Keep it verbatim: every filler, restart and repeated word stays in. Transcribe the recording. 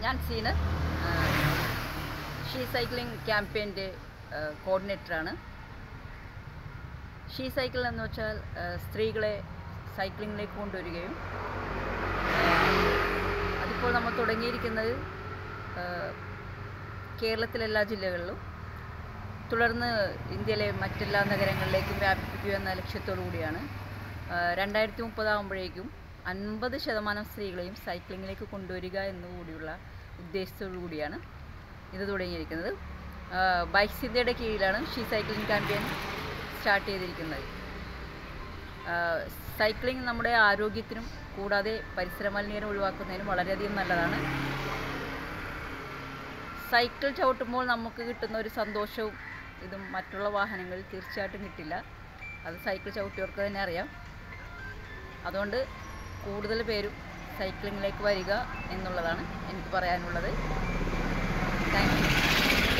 ഞാൻ Seena she cycling ക്യാമ്പയിൻ്റെ കോർഡിനേറ്ററാണ്. ഷീ സൈക്കിൾ എന്ന് വെച്ചാൽ സ്ത്രീകളെ സൈക്ലിങ്ങിലേക്ക് കൊണ്ടുവരികയും അതിപ്പോൾ നമ്മൾ തുടങ്ങിയിരിക്കുന്നത് കേരളത്തിലെ എല്ലാ ജില്ലകളിലും തുടർന്ന് ഇന്ത്യയിലെ മറ്റെല്ലാ നഗരങ്ങളിലേക്കും വ്യാപിപ്പിക്കുക എന്ന ലക്ഷ്യത്തോടു കൂടിയാണ്. രണ്ടായിരത്തി മുപ്പതാകുമ്പോഴേക്കും അൻപത് ശതമാനം സ്ത്രീകളെയും സൈക്ലിങ്ങിലേക്ക് കൊണ്ടുവരിക എന്നുകൂടിയുള്ള ഉദ്ദേശത്തോടു കൂടിയാണ് ഇത് തുടങ്ങിയിരിക്കുന്നത്. ബൈക്സ് ഇന്ത്യയുടെ കീഴിലാണ് ഷീ സൈക്ലിംഗ് ക്യാമ്പയിൻ സ്റ്റാർട്ട് ചെയ്തിരിക്കുന്നത്. സൈക്ലിംഗ് നമ്മുടെ ആരോഗ്യത്തിനും കൂടാതെ പരിസര മലിനീകരണം ഒഴിവാക്കുന്നതിനും വളരെയധികം നല്ലതാണ്. സൈക്കിൾ ചവിട്ടുമ്പോൾ നമുക്ക് കിട്ടുന്ന ഒരു സന്തോഷവും ഇതും മറ്റുള്ള വാഹനങ്ങളിൽ തീർച്ചയായിട്ടും കിട്ടില്ല. അത് സൈക്കിൾ ചവിട്ടിയവർക്ക് തന്നെ അറിയാം. അതുകൊണ്ട് കൂടുതൽ പേരും സൈക്ലിങ്ങിലേക്ക് വരിക എന്നുള്ളതാണ് എനിക്ക് പറയാനുള്ളത്.